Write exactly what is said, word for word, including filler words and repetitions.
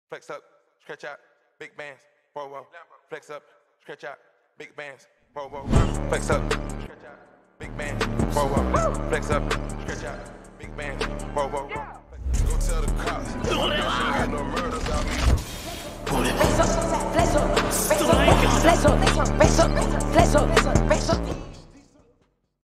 Flex up, stretch out, big bands, whoa, whoa. Flex up, stretch out, big bands, whoa, whoa. Flex up, stretch out, big bands, whoa, whoa. Flex up, stretch out, big bands, whoa, whoa. Go tell the cops, got no murders out here. Flex up, flex up, flex up, flex up, flex up, flex up, flex up, flex up.